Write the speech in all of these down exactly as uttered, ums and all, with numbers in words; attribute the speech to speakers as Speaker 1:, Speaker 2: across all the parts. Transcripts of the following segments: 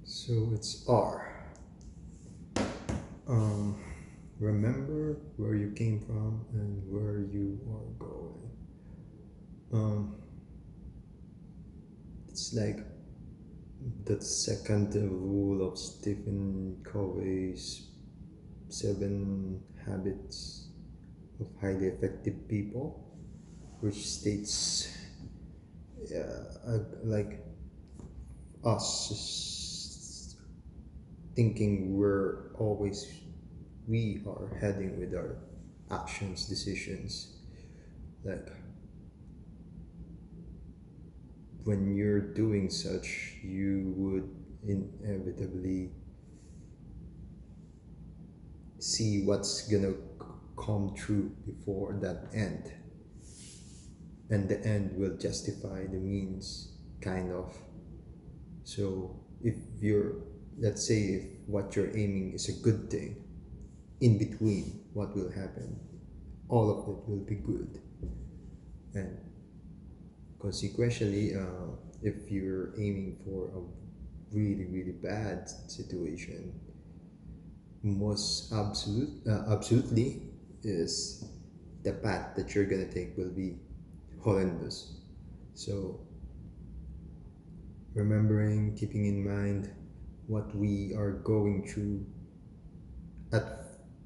Speaker 1: So it's R. Um, remember where you came from and where you are going. Um, it's like the second rule of Stephen Covey's Seven Habits of Highly Effective People, which states, yeah, uh, like us thinking we're always we are heading with our actions, decisions. Like when you're doing such, you would inevitably see what's gonna come true before that end, and the end will justify the means, kind of. So if you're, let's say, if what you're aiming is a good thing, in between what will happen, all of it will be good. And consequently, uh, if you're aiming for a really really bad situation, most absolute uh, absolutely is the path that you're gonna take will be horrendous. So remembering, keeping in mind what we are going through at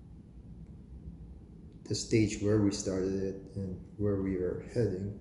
Speaker 1: the stage where we started it and where we are heading,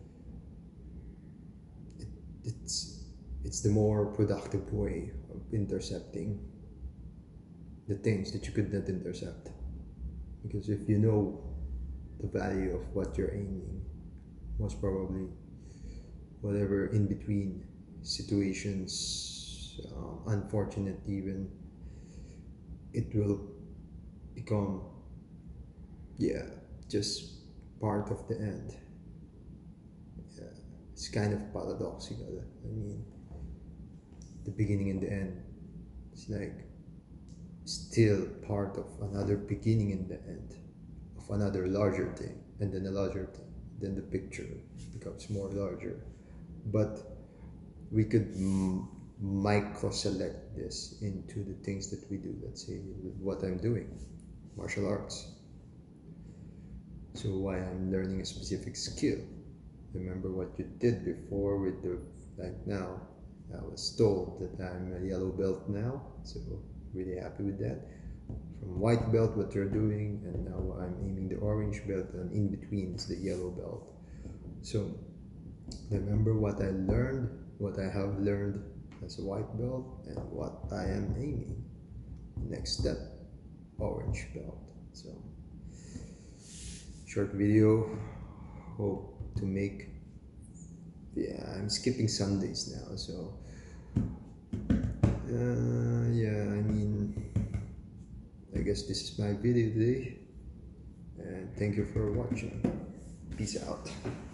Speaker 1: it, it's it's the more productive way of intercepting the things that you could not intercept. Because if you know the value of what you're aiming, most probably whatever in between situations, uh, unfortunate even, it will become, yeah, just part of the end. Yeah, it's kind of paradoxical. I mean, the beginning and the end, it's like still part of another beginning and the end of another larger thing, and then a larger thing, then the picture becomes more larger. But we could m- micro select this into the things that we do. Let's say what I'm doing, martial arts. So why I'm learning a specific skill. Remember what you did before with the, like now, I was told that I'm a yellow belt now, so really happy with that. From white belt, what you're doing, and now I'm aiming the orange belt, and in between is the yellow belt. So remember what I learned, what I have learned as a white belt, and what I am aiming. Next step, orange belt. So short video, hope to make, yeah, I'm skipping Sundays now, so uh, yeah, I mean, I guess this is my video today, and thank you for watching. Peace out.